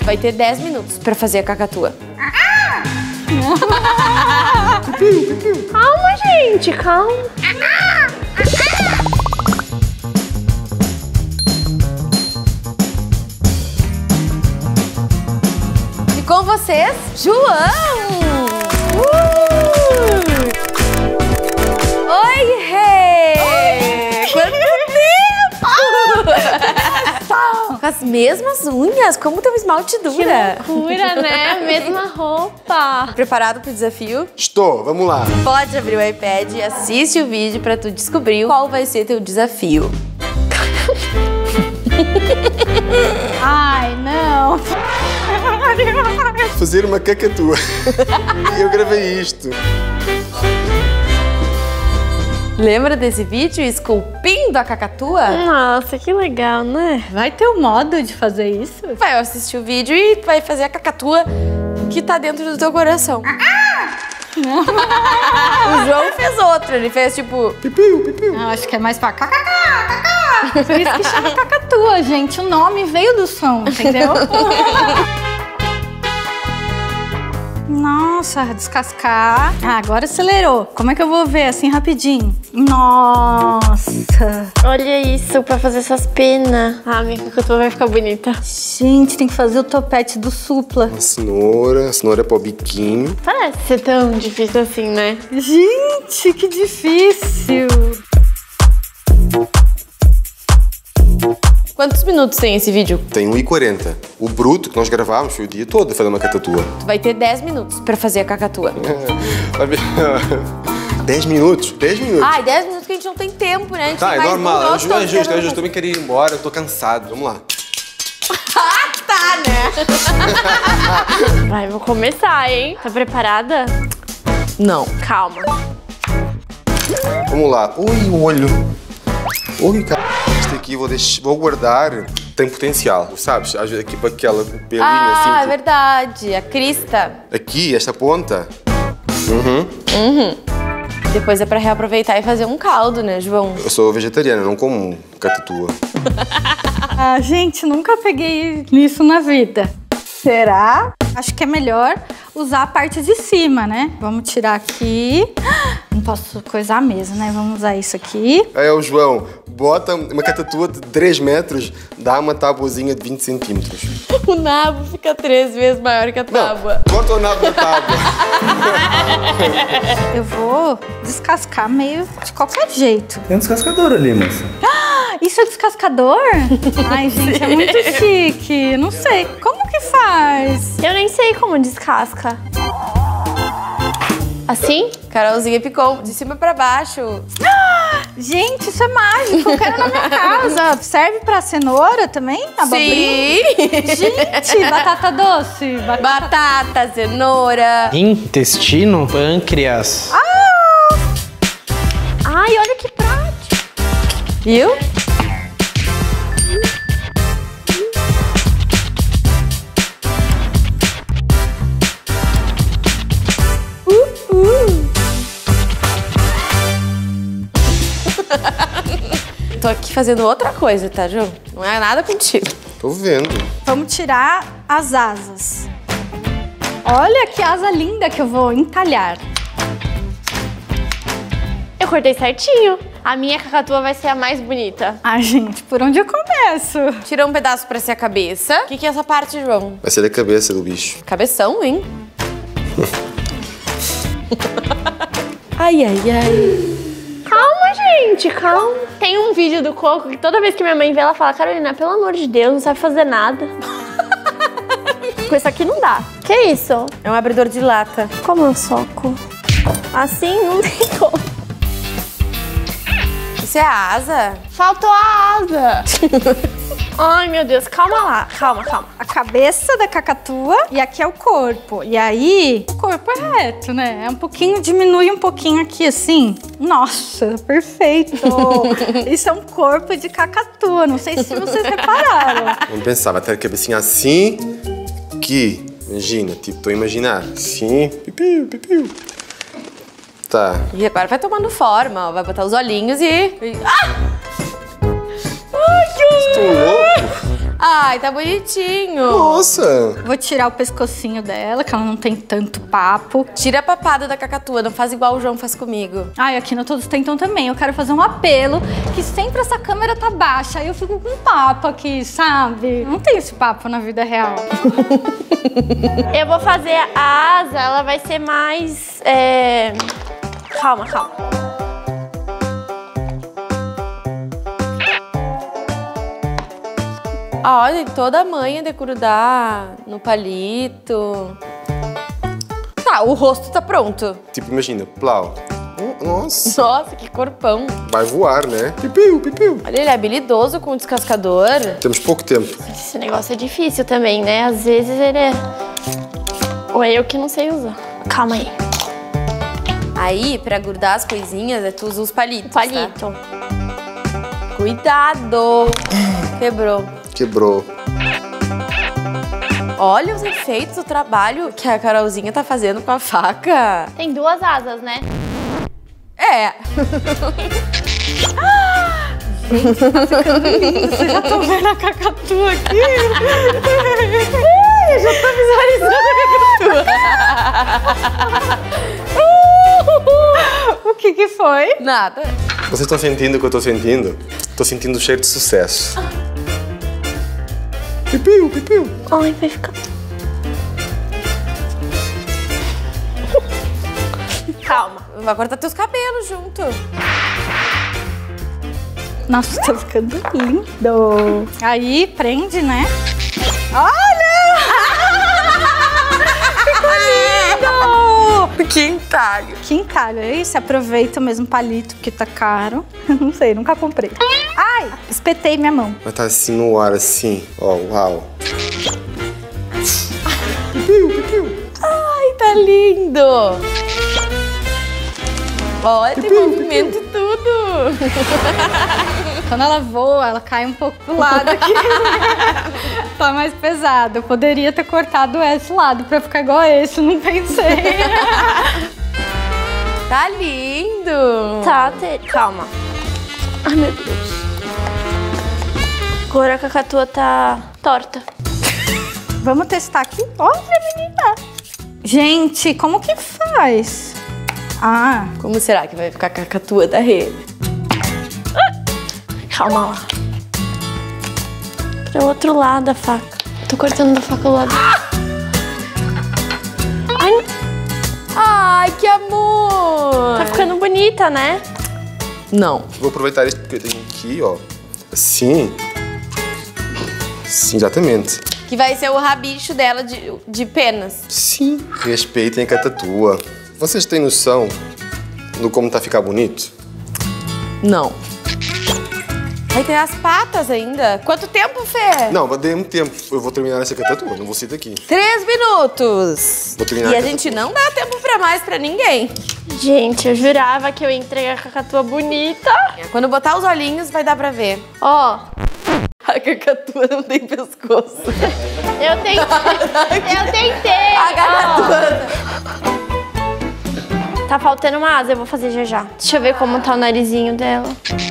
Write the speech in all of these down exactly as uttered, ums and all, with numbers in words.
vai ter dez minutos pra fazer a cacatua. Calma, gente, calma. E com vocês, João! Uh! Oi, rei! Oi. Quanto tempo! Com as mesmas unhas, como teu esmalte dura. Que loucura, né? Mesma roupa. Preparado pro desafio? Estou, vamos lá. Pode abrir o iPad e assiste o vídeo pra tu descobrir qual vai ser teu desafio. Ai, não. Fazer uma cacatua. E eu gravei isto. Lembra desse vídeo esculpindo a cacatua? Nossa, que legal, né? Vai ter um modo de fazer isso? Vai assistir o vídeo e vai fazer a cacatua que tá dentro do teu coração. O João fez outro, ele fez tipo... Pipiu, pipiu. Eu acho que é mais pra cacá, cacá. Por isso que chama cacatua, gente. O nome veio do som, entendeu? Nossa, descascar. Ah, agora acelerou. Como é que eu vou ver assim rapidinho? Nossa. Olha isso, pra fazer essas penas. Ah, minha cacatua vai ficar bonita. Gente, tem que fazer o topete do supla. Uma cenoura, cenoura para o biquinho. Parece ser tão difícil assim, né? Gente, que difícil. Quantos minutos tem esse vídeo? Tem um e quarenta. O bruto que nós gravávamos foi o dia todo a fazer uma cacatua. Tu vai ter dez minutos pra fazer a cacatua. dez minutos? dez minutos. Ai, dez minutos que a gente não tem tempo, né? A gente Tá, tem é mais normal. um É nosso justo, é justo, é todo justo. Eu também queria ir embora, eu tô cansado. Vamos lá. Ah, tá, né? Vai, vou começar, hein? Tá preparada? Não. Calma. Vamos lá. Oi, o olho. Oi, cara. Este aqui vou, deixar, vou guardar. Tem potencial, sabes? Aqui para aquela pelinho Ah, assim. é tipo, verdade. A crista. aqui, esta ponta. Uhum. Uhum. Depois é pra reaproveitar e fazer um caldo, né, João? Eu sou vegetariano, não como cacatua. Ah, gente, nunca peguei nisso na vida. Será? Acho que é melhor usar a parte de cima, né? Vamos tirar aqui. Não posso coisar a mesa, né? Vamos usar isso aqui. Aí, o João, bota uma cacatua de três metros, dá uma tabuazinha de vinte centímetros. O nabo fica três vezes maior que a tábua. Não, corta o nabo da tábua. Eu vou descascar meio de qualquer jeito. Tem um descascador ali, moça. Isso é descascador? Ai, gente, é muito chique. Não sei. Como que faz? Eu nem sei como descasca. Assim? Carolzinha picou de cima pra baixo. Gente, isso é mágico. Eu quero na minha casa. Serve pra cenoura também? Abobrinha? Sim! Gente, batata doce. Batata... Batata, cenoura. Intestino, pâncreas. Ai, olha que prático. Viu? Tô aqui fazendo outra coisa, tá, João? Não é nada contigo. Tô vendo. Vamos tirar as asas. Olha que asa linda que eu vou entalhar. Eu cortei certinho. A minha cacatua vai ser a mais bonita. Ai, gente, por onde eu começo? Tira um pedaço pra ser a cabeça. O que, que é essa parte, João? Vai ser a cabeça do bicho. Cabeção, hein? Ai, ai, ai. Calma, gente, calma. Tem um vídeo do Coco que toda vez que minha mãe vê, ela fala: Carolina, pelo amor de Deus, não sabe fazer nada. Com isso aqui não dá. Que isso? É um abridor de lata. Como eu soco? Assim não tem como. Isso é a asa? Faltou a asa. Ai, meu Deus, calma lá. Calma, calma. A cabeça da cacatua e aqui é o corpo. E aí, o corpo é reto, né? É um pouquinho, diminui um pouquinho aqui, assim. Nossa, perfeito! Isso é um corpo de cacatua. Não sei se vocês repararam. Vamos pensar, vai ter a cabecinha assim, que, imagina, tipo, tô a imaginar. Assim, pipiu, pipiu. Tá. E agora vai tomando forma, ó. Vai botar os olhinhos e... Ah! Ai, que Estou louco? Ai, tá bonitinho. Nossa! Vou tirar o pescocinho dela, que ela não tem tanto papo. Tira a papada da cacatua, não faz igual o João faz comigo. Ai, aqui no Todos Tentam também, eu quero fazer um apelo, que sempre essa câmera tá baixa, aí eu fico com papo aqui, sabe? Não tem esse papo na vida real. Eu vou fazer a asa, ela vai ser mais... É... Calma, calma. Ah, olha, toda a manha de grudar no palito. Tá, o rosto tá pronto. Tipo, imagina, plau. Nossa, Nossa, que corpão. vai voar, né? Pipiu, pipiu. Olha, ele é habilidoso com o descascador. Temos pouco tempo. Esse negócio é difícil também, né? Às vezes ele é... Ou é eu que não sei usar. Calma aí. Aí, pra grudar as coisinhas, tu usa os palitos, Palito. tá? Cuidado. Quebrou. Quebrou. Olha os efeitos do trabalho que a Carolzinha tá fazendo com a faca. Tem duas asas, né? É. Vocês já estão vendo a cacatua aqui? Eu já tô visualizando a cacatua. O que que foi? Nada. Vocês estão sentindo o que eu tô sentindo? Tô sentindo o cheiro de sucesso. Pipiu, pipiu. Ai, vai ficar... Calma. Vai cortar teus cabelos junto. Nossa, tá ficando lindo. Aí, prende, né? Olha! Ficou lindo! Que entalho. Que entalho. É isso, aproveita o mesmo palito, porque tá caro. Não sei, nunca comprei. Ai, espetei minha mão. Vai estar assim no ar, assim. Ó, uau. Pipiu, pipiu. Ai, tá lindo. Olha, tem movimento e tudo. Quando ela voa, ela cai um pouco pro lado aqui. Tá mais pesado. Eu poderia ter cortado esse lado pra ficar igual a esse, não pensei. Tá lindo. Tá, te... calma. Ai, meu Deus. Agora a cacatua tá torta. Vamos testar aqui? Olha, menina. Gente, como que faz? Ah, Como será que vai ficar a cacatua da rede? Calma lá. Pro outro lado da faca. Tô cortando da faca do lado. Ai, Ai, que amor. tá ficando bonita, né? Não. Vou aproveitar isso porque eu tenho aqui, ó. Assim. Sim, exatamente. Que vai ser o rabicho dela de, de penas. Sim. Respeitem a catatua. Vocês têm noção do como tá a ficar bonito? Não. Vai ter as patas ainda. Quanto tempo, Fê? Não, vai dar muito tempo. Eu vou terminar essa catatua, não vou sair daqui. Três minutos. Vou terminar E a a gente catatua. não dá tempo pra mais pra ninguém. Gente, eu jurava que eu ia entregar a cacatua bonita. Quando botar os olhinhos, vai dar pra ver. Ó, A cacatua não tem pescoço. eu tentei. Eu tentei. A cacatua. Ó, tá faltando uma asa, eu vou fazer já já. Deixa eu ver como tá o narizinho dela.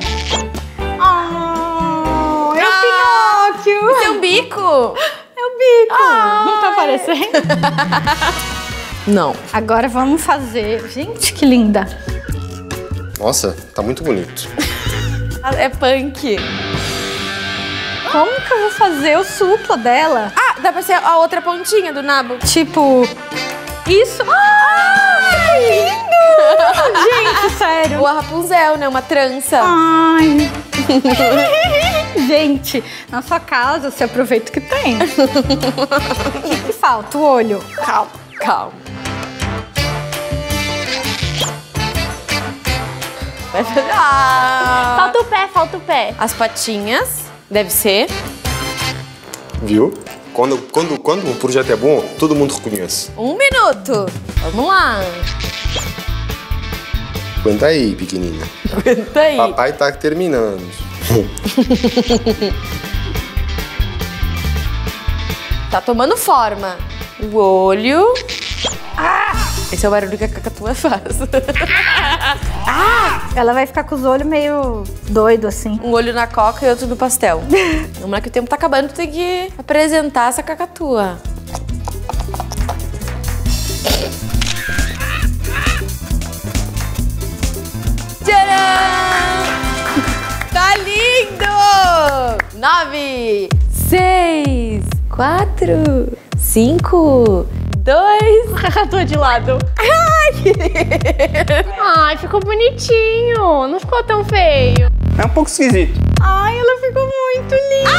oh, é o Pinóquio. Seu bico. É o bico. Não tá aparecendo? Não. Agora vamos fazer... Gente, que linda. Nossa, tá muito bonito. É punk. Como que eu vou fazer o supla dela? Ah, dá pra ser a outra pontinha do nabo. Tipo... Isso. Ah, que lindo! Gente, sério. Ou a Rapunzel, né? Uma trança. Ai. Gente, na sua casa você aproveita o que tem. O que, que falta? O olho. Calma, calma. Vai fazer... Ah. Falta o pé, falta o pé. As patinhas, deve ser. Viu? Quando, quando, quando um projeto é bom, todo mundo reconhece. Um minuto. Vamos lá. Aguenta aí, pequenina. Aguenta aí. Papai tá terminando. Tá tomando forma. O olho. Ah! Esse é o barulho que a cacatua faz. Ah! Ela vai ficar com os olhos meio doido assim. Um olho na coca e outro no pastel. Vamos lá que o tempo tá acabando, tu tem que apresentar essa cacatua. Tcharam! Tá lindo! Nove, seis, quatro, cinco, dois... Cacatua de lado. Ai! Ai, ficou bonitinho. Não ficou tão feio. É um pouco esquisito. Ai, ela ficou muito linda.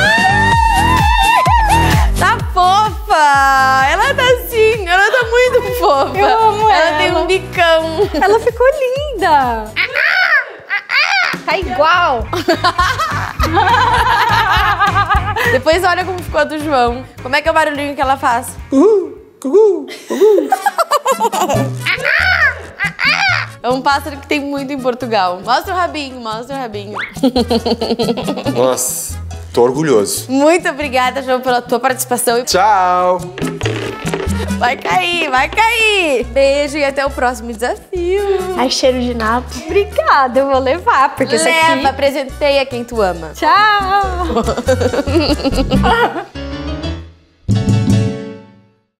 Tá fofa! Ela tá assim, ela tá muito fofa. Eu amo ela. ela. tem um bicão. Ela ficou linda. Tá igual. Depois olha como ficou a do João. Como é que é o barulhinho que ela faz? Uhul, uhul, uhul. É um pássaro que tem muito em Portugal. Mostra o rabinho, mostra o rabinho. Nossa, tô orgulhoso. Muito obrigada, João, pela tua participação. Tchau! Vai cair, vai cair. Beijo e até o próximo desafio. Ai, cheiro de nabo. Obrigada, eu vou levar, porque esse Leva, aqui... apresentei a quem tu ama. Tchau!